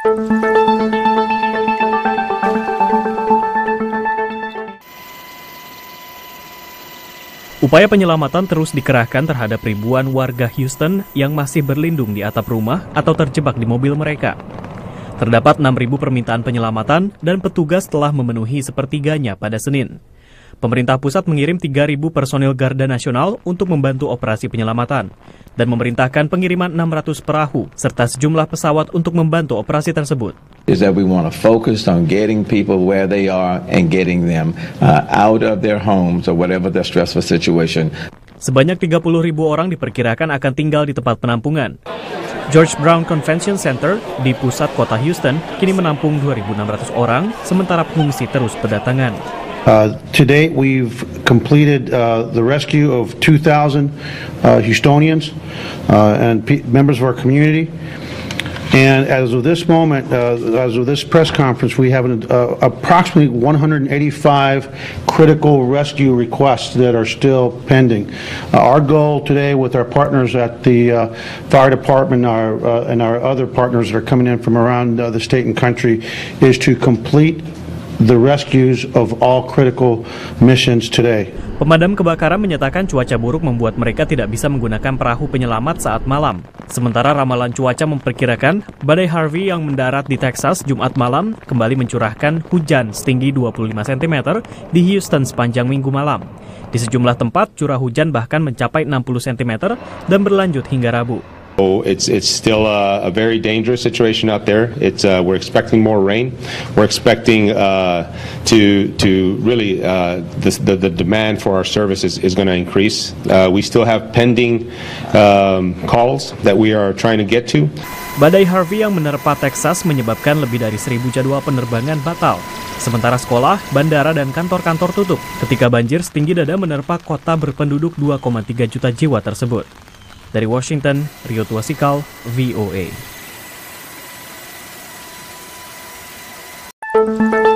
Upaya penyelamatan terus dikerahkan terhadap ribuan warga Houston yang masih berlindung di atap rumah atau terjebak di mobil mereka. Terdapat 6.000 permintaan penyelamatan dan petugas telah memenuhi sepertiganya pada Senin. Pemerintah pusat mengirim 3.000 personil Garda Nasional untuk membantu operasi penyelamatan dan memerintahkan pengiriman 600 perahu serta sejumlah pesawat untuk membantu operasi tersebut. Is that we want to focus on getting people where they are and getting them out of their homes or whatever their stressful situation. Sebanyak 30.000 orang diperkirakan akan tinggal di tempat penampungan. George Brown Convention Center di pusat kota Houston kini menampung 2.600 orang, sementara pengungsi terus berdatangan. To date, we've completed the rescue of 2,000 Houstonians and members of our community. And as of this moment, as of this press conference, we have approximately 185 critical rescue requests that are still pending. Our goal today with our partners at the fire department and our other partners that are coming in from around the state and country is to complete the rescues of all critical missions today. Pemadam kebakaran menyatakan cuaca buruk membuat mereka tidak bisa menggunakan perahu penyelamat saat malam. Sementara ramalan cuaca memperkirakan badai Harvey yang mendarat di Texas Jumat malam kembali mencurahkan hujan setinggi 25 cm di Houston sepanjang minggu malam. Di sejumlah tempat curah hujan bahkan mencapai 60 cm dan berlanjut hingga Rabu. It's still a very dangerous situation out there. We're expecting more rain. We're expecting to really the demand for our services is going to increase. We still have pending calls that we are trying to get to. Badai Harvey yang menerpa Texas menyebabkan lebih dari 1.000 jadwal penerbangan batal. Sementara sekolah, bandara, dan kantor-kantor tutup ketika banjir setinggi dada menerpa kota berpenduduk 2,3 juta jiwa tersebut. Dari Washington, Rio Tuasikal, VOA.